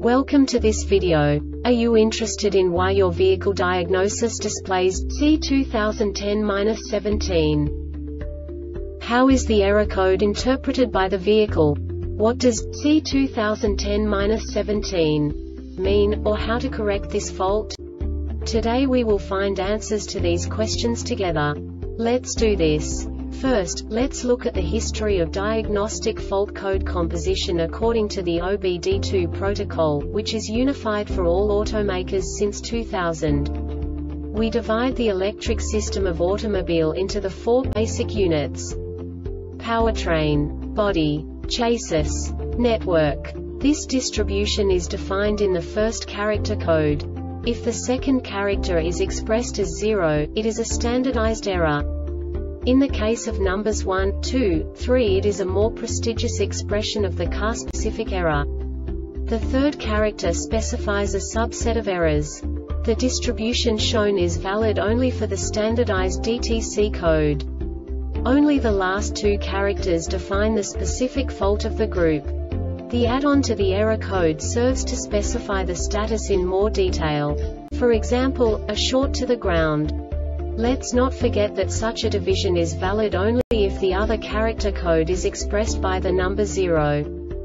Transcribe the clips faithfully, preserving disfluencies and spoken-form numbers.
Welcome to this video. Are you interested in why your vehicle diagnosis displays C two thousand ten dash seventeen? How is the error code interpreted by the vehicle? What does C two thousand ten dash seventeen mean, or how to correct this fault? Today we will find answers to these questions together. Let's do this. First, let's look at the history of diagnostic fault code composition according to the O B D two protocol, which is unified for all automakers since two thousand. We divide the electric system of automobile into the four basic units: powertrain, body, chassis, network. This distribution is defined in the first character code. If the second character is expressed as zero, it is a standardized error. In the case of numbers one, two, three, it is a more prestigious expression of the car-specific error. The third character specifies a subset of errors. The distribution shown is valid only for the standardized D T C code. Only the last two characters define the specific fault of the group. The add-on to the error code serves to specify the status in more detail. For example, a short to the ground. Let's not forget that such a division is valid only if the other character code is expressed by the number zero.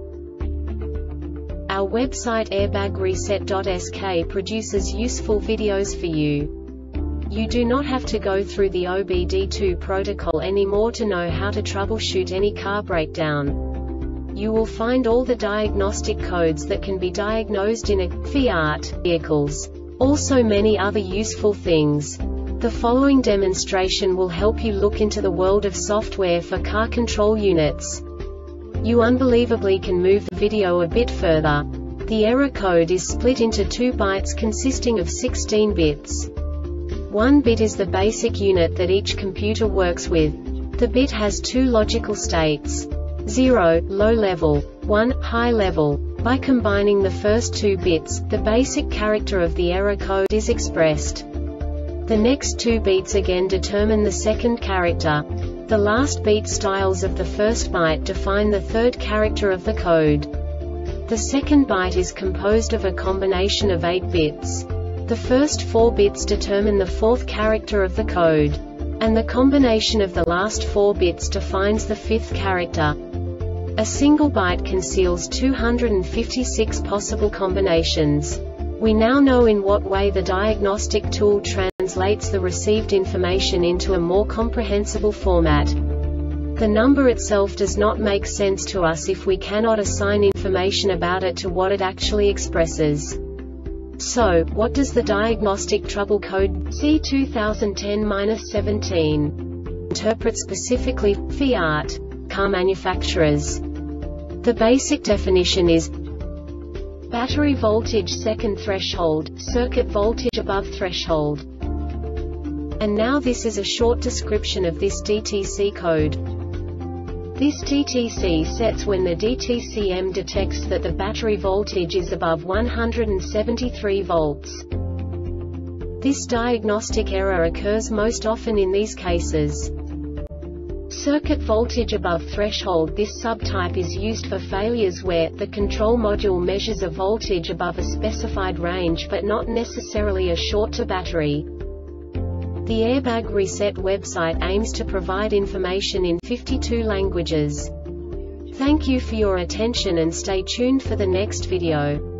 Our website airbag reset dot S K produces useful videos for you. You do not have to go through the O B D two protocol anymore to know how to troubleshoot any car breakdown. You will find all the diagnostic codes that can be diagnosed in a Fiat vehicles. Also many other useful things. The following demonstration will help you look into the world of software for car control units. You unbelievably can move the video a bit further. The error code is split into two bytes consisting of sixteen bits. One bit is the basic unit that each computer works with. The bit has two logical states: zero, low level, one, high level. By combining the first two bits, the basic character of the error code is expressed. The next two beats again determine the second character. The last beat styles of the first byte define the third character of the code. The second byte is composed of a combination of eight bits. The first four bits determine the fourth character of the code. And the combination of the last four bits defines the fifth character. A single byte conceals two hundred fifty-six possible combinations. We now know in what way the diagnostic tool translates the received information into a more comprehensible format. The number itself does not make sense to us if we cannot assign information about it to what it actually expresses. So, what does the diagnostic trouble code C two thousand ten dash seventeen interpret specifically for Fiat car manufacturers? The basic definition is battery voltage second threshold, circuit voltage above threshold. And now this is a short description of this D T C code. This D T C sets when the D T C M detects that the battery voltage is above one hundred seventy-three volts. This diagnostic error occurs most often in these cases: circuit voltage above threshold. This subtype is used for failures where the control module measures a voltage above a specified range but not necessarily a short to battery. The Airbag Reset website aims to provide information in fifty-two languages. Thank you for your attention and stay tuned for the next video.